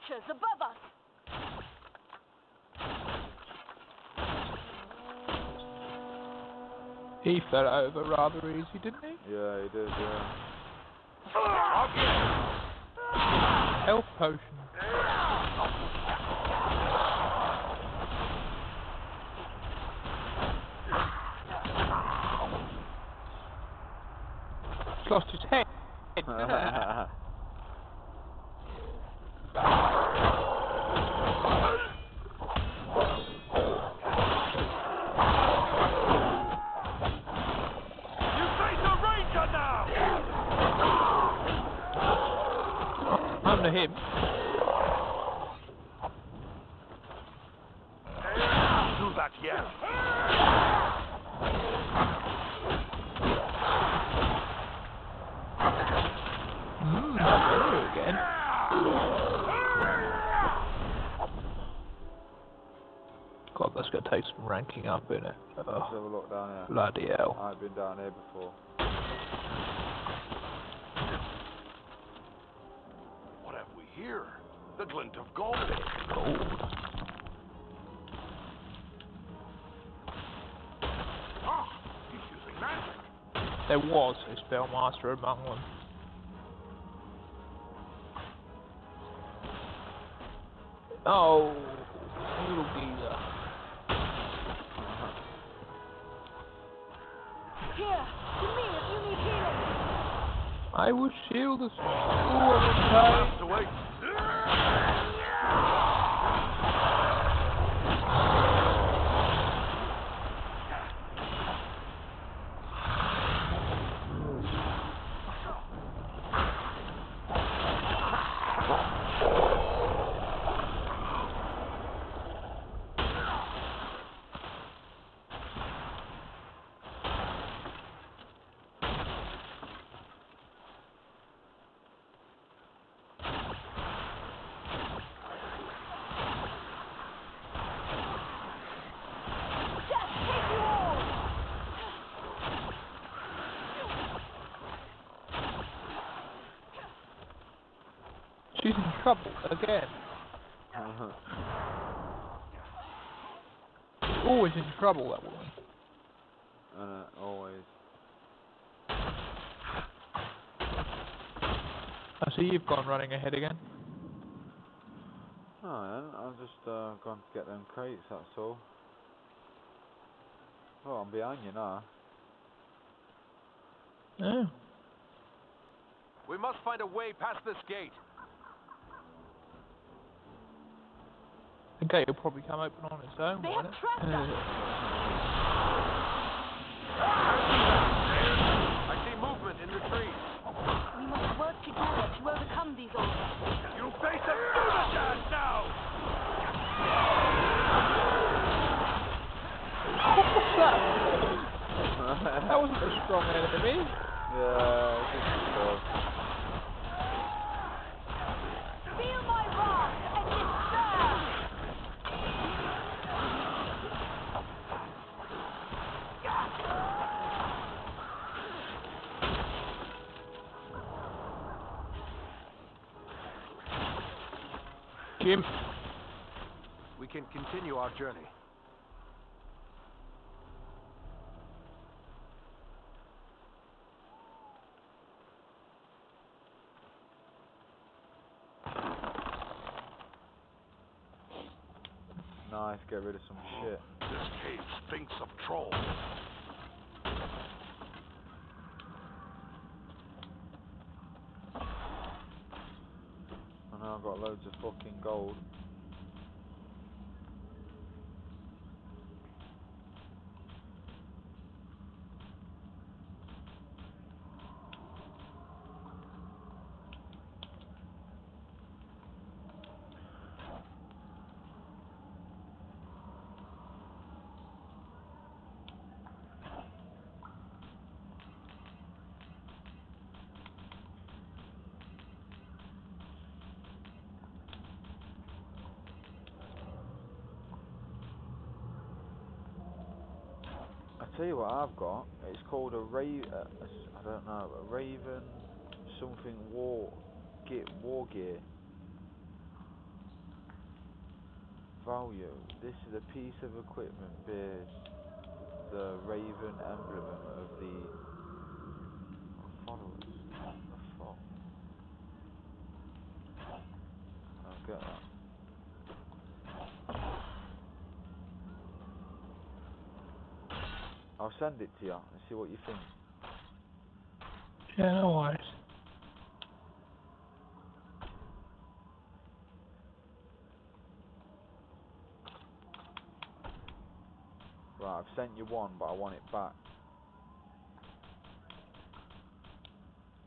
creatures above us! He fell over rather easy, didn't he? Yeah, he did, yeah. Health potion. He's lost his head. Under him. Do that yet. Again. God, that's going to take some ranking up, isn't it? Let's have a look down here. Bloody hell. I've been down here before. What have we here? The glint of gold. Gold. Ah, he's using magic. There was a spellmaster among them. Oh, little geezer. Here, to me if you need healing. I will shield us all of the time. To wait. She's in trouble again. Always in trouble, that woman. Always. I see you've gone running ahead again. No, I'm just gone to get them crates, that's all. Oh, I'm behind you now. Oh. We must find a way past this gate. The gate will probably come open on its own, They won't have it? trapped us! I see movement in the trees. We must work together to overcome these odds. You face a Buddha now! What was that? That wasn't a strong enemy. Yeah, it's just cool. Feel my wrath and despair! Jim. We can continue our journey. Nice, get rid of some shit. This cave stinks of trolls. I know I've got loads of fucking gold. Tell you what I've got. It's called a I don't know, a Raven something war gear. value. This is a piece of equipment bears the raven emblem of the followers. What the fuck? I don't get that. I'll send it to you and see what you think. Yeah, no worries. Right, I've sent you one, but I want it back.